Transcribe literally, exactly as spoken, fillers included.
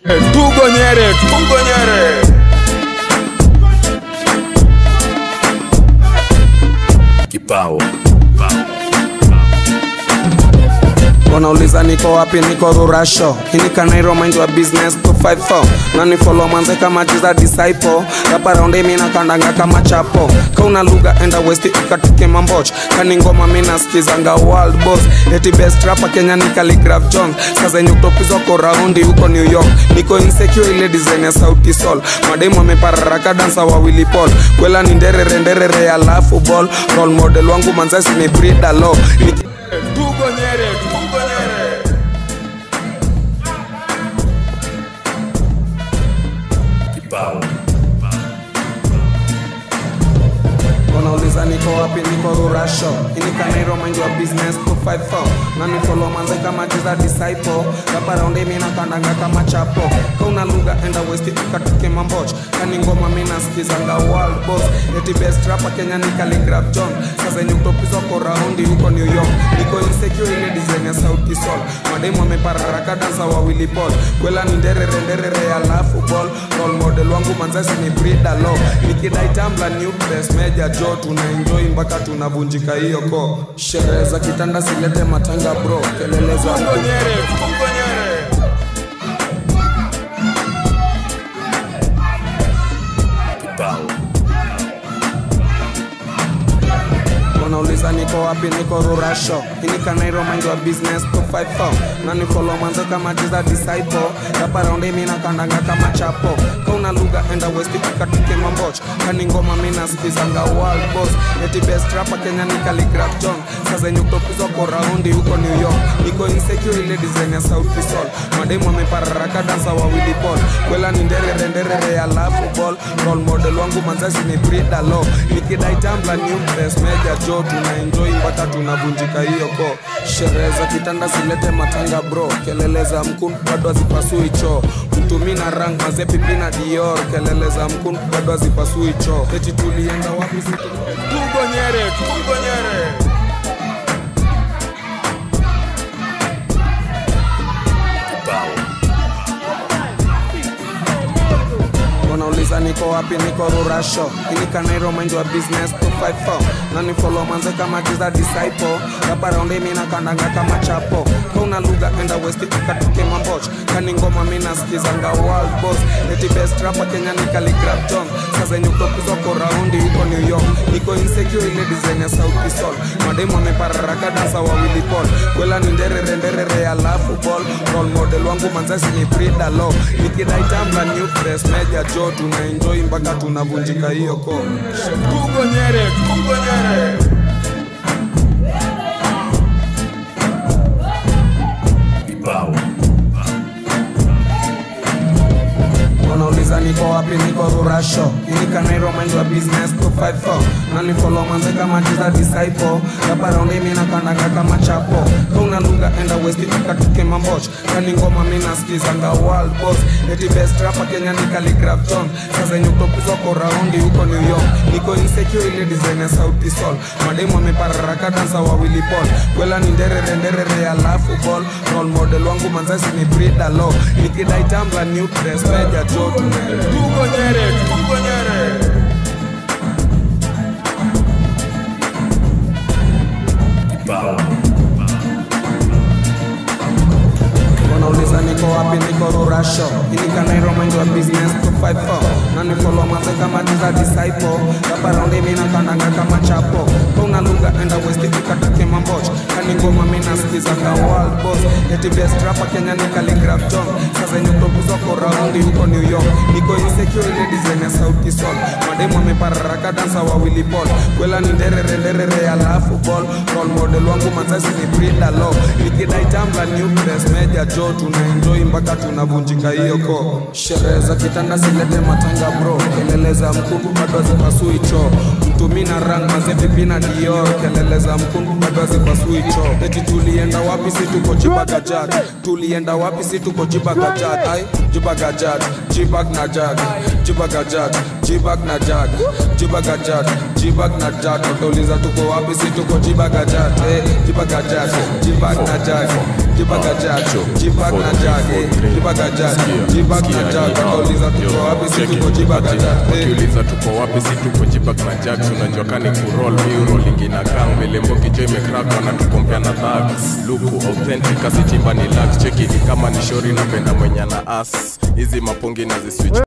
Tugo Nyere, Tugo Nyere. Kipao. Wanauliza niko wapi, niko Rurasho. Hini Kanairo mind your business two five four. Nani follow manze kama jiza disciple. Rapa rounde mina kandanga kama chapo. Kauna lugha enda west ukatuke mamboch. Kani ngoma mina skizanga world boss. Eti best rapper Kenya ni Calligraph Jones. Sasa nyuktopizwa kwa raundi huko New York. Niko insecure ile design ya Sauti Sol. Mademu wamepararaka dansa wa Willy Paul. Kwela ni nderere nderere ya lafu ball. Role model wangu manzasi ni Brida Law. Tugo Nyere, Tugo Nyere. Kipao. Wanauliza niko wapi, niko Rurasho. Hini Kanairo mind your business two five four. Nani follow manze kama jiza disciple. Rapa rounde mina kandanga kama chapo. Kauna lugha enda west ukatuke mamboch. Kani ngoma mina skizanga world boss. Eti best rapper Kenya ni Calligraph Jones. Sasa nyuktopizwa kwa raundi huko New York. Niko insecure ile design ya Sauti Sol. Mademu wamepararaka dansa wa Willy Paul. Kwela ni nderere nderere ya lafu ball. Role model wangu manzasi ni Brida Law. Nikidai Tumblr new press meja jo. Tunaenjoy mpaka tunavunjika hiyo ko. Sherehe za kitanda silete matanga bro. Kelele za Tugo Nyere, Tugo Nyere. Kipao. Wanauliza niko wapi, niko Rurasho. Hini Kanairo mind your business two five four. Nani follow manze kama jiza disciple. Rapa rounde mina kandanga kama chapo. Kauna lugha enda west ukatuke mamboch. Kani ngoma mina skizanga world boss. Eti best rapper Kenya ni Calligraph Jones. Sasa nyuktopizwa kwa raundi huko New York. Niko insecure ile design ya Sauti Sol. Mademu wamepararaka dansa wa Willy Paul. Kwela ni nderere nderere ya lafu ball. Role model wangu manzasi ni Brida Law. Nikidai Tumblr new press meja jo. Tunaenjoy mpaka tunavunjika hiyo ko. Sherehe za kitanda silete matanga bro. Kelele za mkun bado hazipasui choo. Mtumi na rang mazepi pina Dior. Kelele za mkun bado hazipasui choo. Eti tulienda wapi situ. Tugo Nyere, Tugo Nyere. Kipao. Wanauliza niko wapi, niko Rurasho. Hini Kanairo mind your business two five four. Nani follow manze kama jiza disciple. Rapa rounde mina kandanga kama chapo. Kauna lugha enda west ukatuke mamboch. Kani ngoma mina skizanga world boss. Eti best rapper Kenya ni Calligraph Jones. Sasa nyuktopizwa kwa raundi huko New York. Niko insecure ile design ya Sauti Sol. Mademu wamepararaka dansa wa Willy Paul. Kwela ni nderere nderere ya lafu ball. Role model wangu manzasi ni Brida Law. Nikidai Tumblr new press meja jo. Tunaenjoy mpaka tunavunjika hiyo ko. Tugo Nyere, Tugo Nyere. Kipao. Wanauliza niko wapi, niko Rurasho. Hini Kanairo mind your business two five four. Nani follow manze kama jiza disciple. Rapa rounde mina kandanga kama chapo. Kauna lugha enda west ukatuke mamboch. Kani ngoma mina skizanga world boss. Eti best rapper Kenya ni Calligraph Jones. Sasa nyuktopizwa kwa raundi huko New York. Niko insecure ile design ya Sauti Sol. Mademu wamepararaka dansa wa Willy Paul. Kwela ni nderere nderere ya lafu ball. Role model wangu manzasi ni Brida Law. Nikidai Tumblr new press meja jo. Tugo Nyere, Tugo Nyere. Kipao. Wanauliza niko wapi, niko Rurasho. Hini Kanairo mind your business two five four. Nani follow manze kama jiza disciple. Rapa rounde mina kandanga kama chapo. Kauna lugha enda west ukatuke mamboch. Kani ngoma mina skizanga world boss. Eti best rapper Kenya ni Calligraph Jones. Sasa nyuktopizwa kwa raundi huko New York. Niko insecure ile design ya Sauti Sol. Mademu wamepararaka dansa wa Willy Paul. Kwela ni nderere nderere ya lafu ball. Role model wangu manzasi ni Brida Law. Nikidai Tumblr new press meja jo. Tunaenjoy mpaka tunavunjika hiyo ko. Sherehe za kitanda silete matanga bro. Kelele za mkungu bado hazipasui choo. Mtumi na rang mazepi pina Dior. Kelele za mkungu bado hazipasui choo. Eti tulienda wapi si tuko Jibagajat. Tulienda wapi si tuko Jibagajat. Ay, Jibagajat. jibagajat, jibag na jag, jibagajat, jibag na jag, jibagajat, jibag na jag. Utauliza tuko wapi, si tuko jibagajat, eh, jibagajat, jibag na jag, jibagajat, jibag na jag, jibagajat, jibag na jag. Utauliza tuko wapi, si tuko jibagajat, eh. Ukiuliza tuko wapi, si tuko jibag na jag. Unajua kani kuroll, mi rolling ina gang. Vile mboki jo imecrack, wanatukompea na thugs. Luku authentic, asi chimba ni lax. Cheki kama ni shori napenda mwenye na ass. Hizi mapongi na zi switch